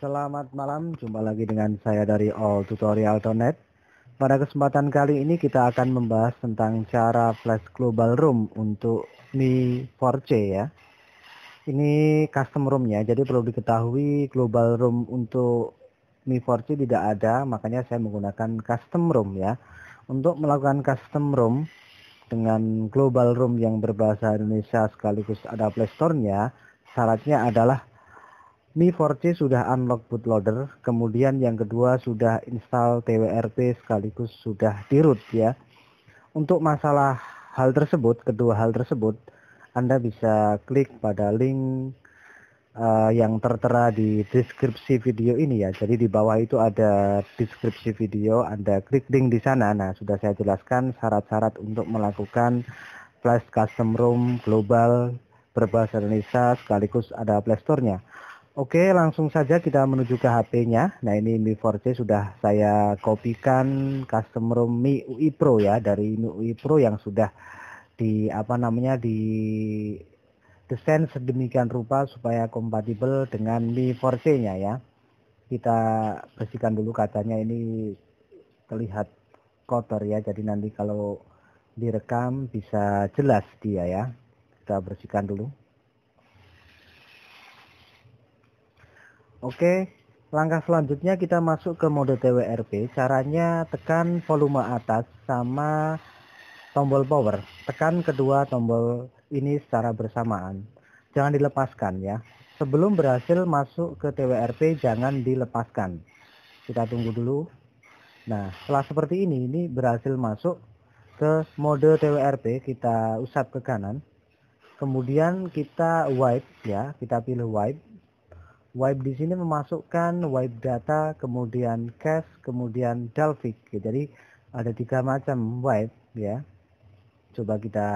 Selamat malam, jumpa lagi dengan saya dari alltutorial.net. Pada kesempatan kali ini kita akan membahas tentang cara flash global room untuk Mi 4C ya. Ini custom room-nya, jadi perlu diketahui global room untuk Mi 4C tidak ada, makanya saya menggunakan custom room ya. Untuk melakukan custom room dengan global room yang berbahasa Indonesia sekaligus ada Play Store-nya, syaratnya adalah Mi 4C sudah unlock bootloader, kemudian yang kedua sudah install TWRP sekaligus sudah di root ya. Untuk masalah hal tersebut, kedua hal tersebut, Anda bisa klik pada link yang tertera di deskripsi video ini ya. Jadi di bawah itu ada deskripsi video, Anda klik link di sana. Nah, sudah saya jelaskan syarat-syarat untuk melakukan flash custom ROM global berbahasa Indonesia sekaligus ada Play Store-nya. Oke, langsung saja kita menuju ke HP-nya. Nah, ini Mi 4C sudah saya kopikan custom ROM Mi UI Pro ya, dari Mi UI Pro yang sudah di desain sedemikian rupa supaya kompatibel dengan Mi 4C-nya ya. Kita bersihkan dulu kacanya, ini terlihat kotor ya, jadi nanti kalau direkam bisa jelas dia ya. Kita bersihkan dulu. Oke, langkah selanjutnya kita masuk ke mode TWRP. Caranya tekan volume atas sama tombol power. Tekan kedua tombol ini secara bersamaan. Jangan dilepaskan ya. Sebelum berhasil masuk ke TWRP jangan dilepaskan. Kita tunggu dulu. Nah, setelah seperti ini berhasil masuk ke mode TWRP. Kita usap ke kanan. Kemudian kita wipe ya, kita pilih wipe. Wipe di sini memasukkan wipe data, kemudian cache, kemudian Dalvik. Jadi ada 3 macam wipe ya. Coba kita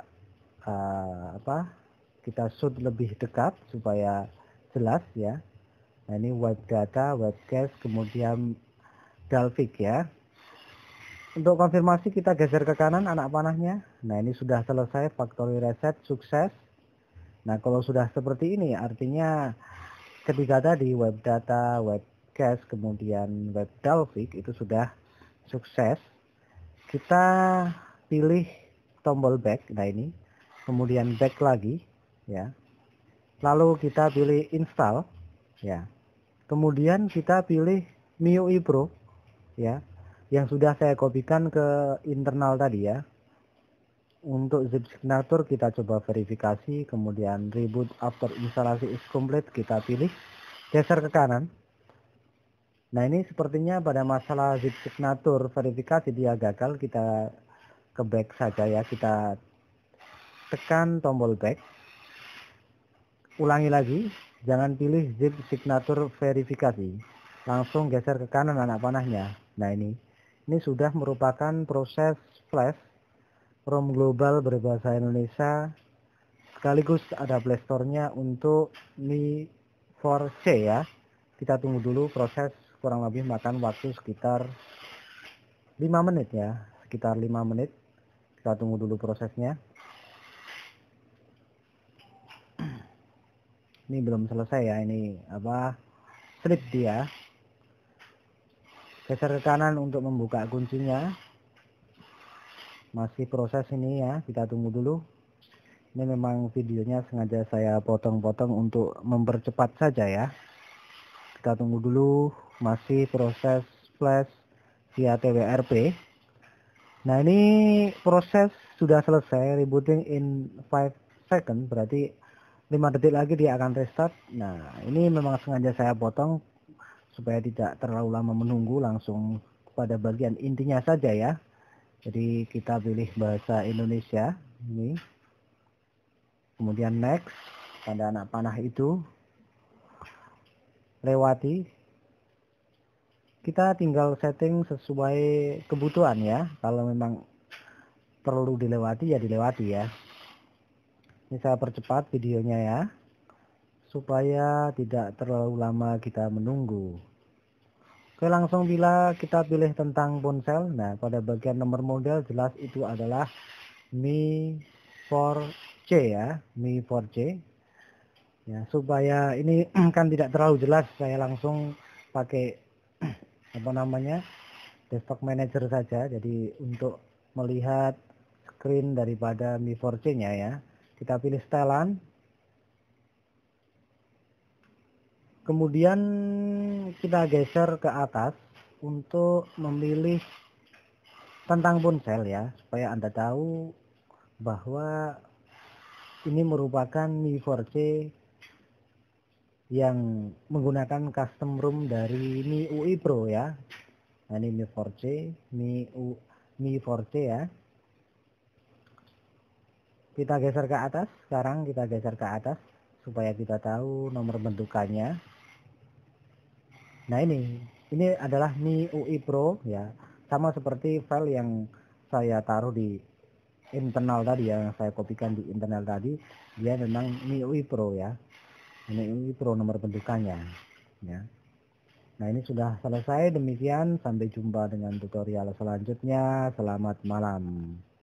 kita shoot lebih dekat supaya jelas ya. Nah, ini wipe data, wipe cache, kemudian Dalvik ya. Untuk konfirmasi kita geser ke kanan anak panahnya. Nah, ini sudah selesai factory reset, sukses. Nah, kalau sudah seperti ini artinya ketiga tadi web data, web cache, kemudian web Dalvik itu sudah sukses. Kita pilih tombol back, nah ini, kemudian back lagi ya. Lalu kita pilih install ya. Kemudian kita pilih MIUI Pro ya, yang sudah saya kopikan ke internal tadi ya. Untuk zip signature kita coba verifikasi, kemudian reboot after instalasi is complete kita pilih, geser ke kanan. Nah, ini sepertinya pada masalah zip signature verifikasi dia gagal, kita ke back saja ya, kita tekan tombol back. Ulangi lagi, jangan pilih zip signature verifikasi, langsung geser ke kanan anak panahnya. Nah, ini sudah merupakan proses flash ROM global berbahasa Indonesia sekaligus ada Play Store-nya untuk Mi 4C ya. Kita tunggu dulu proses, kurang lebih makan waktu sekitar 5 menit ya, sekitar 5 menit. Kita tunggu dulu prosesnya. Ini belum selesai ya, ini slip dia. Geser ke kanan untuk membuka kuncinya. Masih proses ini ya, kita tunggu dulu. Ini memang videonya sengaja saya potong-potong untuk mempercepat saja ya. Kita tunggu dulu, masih proses flash via TWRP. Nah, ini proses sudah selesai, rebooting in 5 second, berarti 5 detik lagi dia akan restart. Nah, ini memang sengaja saya potong supaya tidak terlalu lama menunggu, langsung pada bagian intinya saja ya. Jadi kita pilih bahasa Indonesia ini, kemudian next, pada anak panah itu lewati. Kita tinggal setting sesuai kebutuhan ya, kalau memang perlu dilewati ya dilewati ya. Ini saya percepat videonya ya, supaya tidak terlalu lama kita menunggu. Oke, langsung bila kita pilih tentang ponsel. Nah, pada bagian nomor model jelas itu adalah Mi 4C ya, Mi 4C. Ya, supaya ini kan tidak terlalu jelas, saya langsung pakai apa namanya desktop manager saja. Jadi untuk melihat screen daripada Mi 4C nya ya, kita pilih setelan, kemudian kita geser ke atas untuk memilih tentang ponsel ya, supaya Anda tahu bahwa ini merupakan Mi 4C yang menggunakan custom ROM dari Mi UI Pro ya. Nah, ini Mi 4C, Mi 4C ya. Kita geser ke atas, sekarang kita geser ke atas supaya kita tahu nomor bentukannya. Nah, ini adalah Mi UI Pro ya. Sama seperti file yang saya taruh di internal tadi, yang saya kopikan di internal tadi, dia memang Mi UI Pro ya. Ini Pro nomor bentukannya ya. Nah, ini sudah selesai. Demikian, sampai jumpa dengan tutorial selanjutnya. Selamat malam.